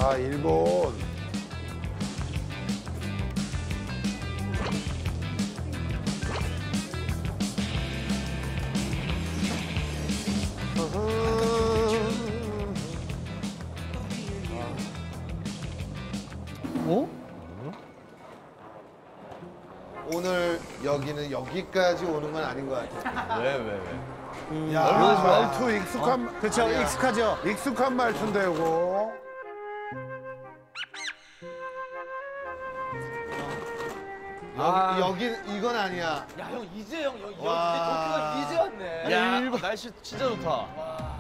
아, 일본. 어? 오늘 여기는 여기까지 오는 건 아닌 것 같아. 왜? 야, 말투 익숙한, 그렇죠, 아니야. 익숙하죠. 익숙한 말투인데, 이거. 여기 이건 아니야. 야, 형 이제 여기 와. 도쿄가 이제 왔네. 야, 날씨 진짜 좋다.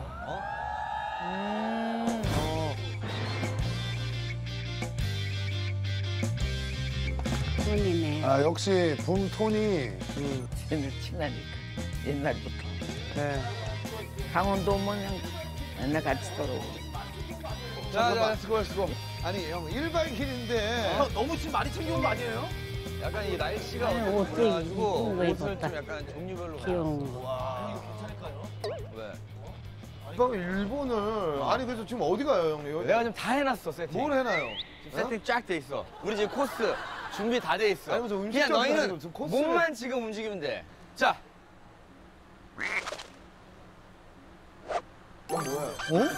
손이네. 아, 역시 붐톤이. 쟤는 친하니까 옛날부터. 네. 강원도 오면 그냥 맨날 같이 돌아오고. 자, 렛츠고. 아니 형 1박 2일인데 형 너무 지금 많이 챙겨온 거 아니에요? 약간 이 날씨가 아니, 옷도 어두워가지고 이쁜 거 옷을 입었다. 좀 약간 종류별로 귀여운 거. 와, 괜찮을까요? 왜? 1박 일본을 아니 그래서 지금 어디 가요 형님? 내가 지금 다 해놨어 세팅. 뭘 해놔요? 지금 세팅 쫙 돼 있어. 우리 지금 코스 준비 다 돼 있어. 아니, 무슨 그냥 음식점 너희는 가지고 무슨 코스를- 몸만 지금 움직이면 돼. 자, 이건 뭐야?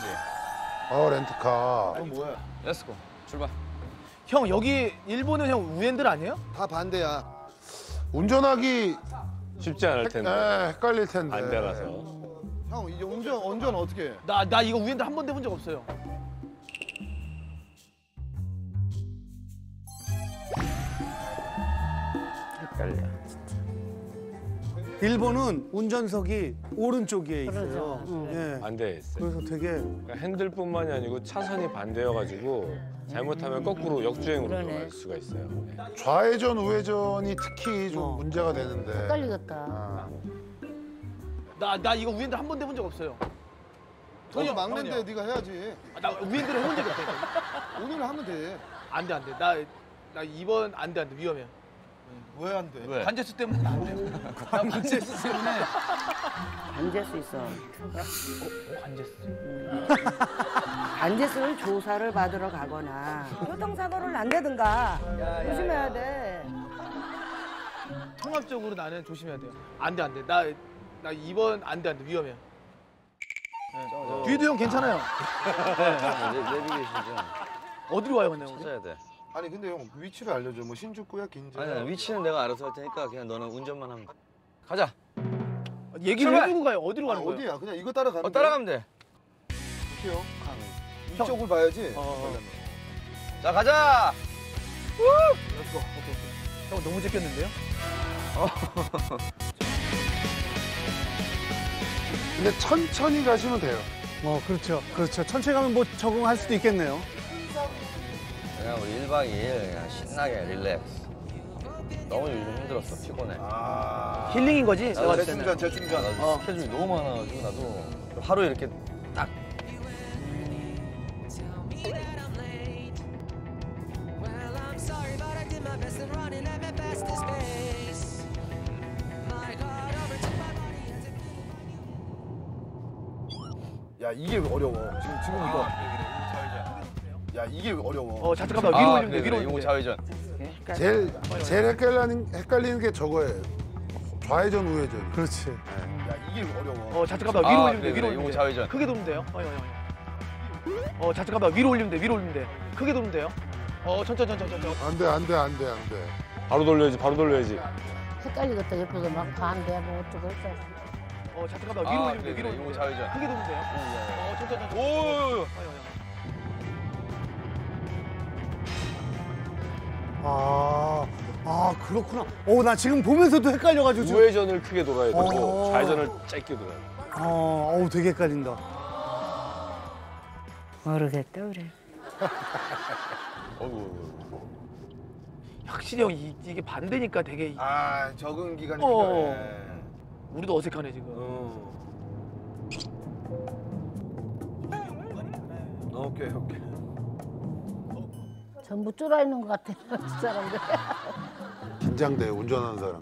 렌트카. 이건 뭐야? 렛츠고 출발. 형 여기 일본은 형 우엔들 아니에요? 다 반대야. 운전하기 쉽지 않을 텐데. 헷갈릴 텐데. 반대라서. 형 이제 운전 어떻게 해? 나 이거 우엔들 한 번도 해본 적 없어요. 헷갈려. 일본은 운전석이 오른쪽에 있어요. 그러죠. 예. 반대에 있어요. 그래서 되게 그러니까 핸들뿐만이 아니고 차선이 반대여가지고 잘못하면 거꾸로 역주행으로 그러네. 들어갈 수가 있어요. 네. 좌회전, 우회전이 특히 좀 문제가 되는데. 헷갈리겠다. 아, 나 이거 우엔들 한 번도 해본 적 없어요. 너가 막내인데 네가 해야지. 나 우엔들을 해본 적이 없어요. 오늘 하면 돼. 안 돼. 나 이번 안 돼. 위험해. 왜 안 돼? 왜? 관제수 때문에 안 돼. 관제수 때문에. 앉을 수 있어. 관제수. 앉았으면 조사를 받으러 가거나 교통사고를 안 되든가 조심해야 돼. 통합적으로 나는 조심해야 돼요. 안 돼. 나 이번 안 돼. 위험해. 네. 뒤에도 형 괜찮아요. 내비게이션이죠. 어디로 와요, 근데 우리? 찾아야 돼. 아니 근데 형 위치를 알려줘. 뭐 신주쿠야 긴자. 아니 위치는 내가 알아서 할 테니까 그냥 너는 운전만 하면 돼. 가자. 얘기를 출발! 해주고 가요. 어디로 가는 아니, 거예요? 어디야? 그냥 이거 따라가면 따라가면 돼. 돼요. 이쪽을 봐야지. 자 가자. 형 너무 제꼈는데요? 근데 천천히 가시면 돼요. 그렇죠. 천천히 가면 뭐 적응할 수도 있겠네요. 그냥 우리 1박 2일 그냥 신나게 릴렉스. 너무 요즘 힘들었어. 피곤해. 힐링인 거지? 내가 봤을 때는. 재충전. 나도 스케줄이 너무 많아가지고 나도 하루 이렇게 딱. 야 이게 어려워. 지금부터. 야 이게 어려워. 잠깐만 위로 올리면 돼. 그래, 위로 그래, 올리면 이거 돼. 좌회전. 제일 헷갈리는 게 저거예요. 좌회전, 우회전. 그렇지. 야 이게 어려워. 잠깐만 위로 올리면 돼. 그래, 위로 그래, 올리면 이거 돼. 좌회전. 크게 돌면 돼요. 잠깐만 위로 올리면 돼. 위로 올리면 돼. 크게 돌면 돼요. 천천히. 안 돼. 바로 돌려야지. 헷갈리겠다. 옆에서 막 반대 뭐 어쩌고 했어. 잠깐만 위로 올리면 돼. 그래, 위로 그래, 올리면 이거 돼. 좌회전. 크게 돌면 돼요. 천천히. 오. 그렇구나. 나 지금 보면서도 헷갈려가지고 지금. 우회전을 크게 돌아야 되고 어. 좌회전을 짧게 돌아야 돼. 되게 헷갈린다. 모르겠다 그래. 확실히 형 이게 반대니까 되게 아 적응 기간이 어. 필요해. 우리도 어색하네 지금. 오케이. 전부 쫄아 있는 것 같아. 그 사람들. 긴장돼요, 운전하는 사람.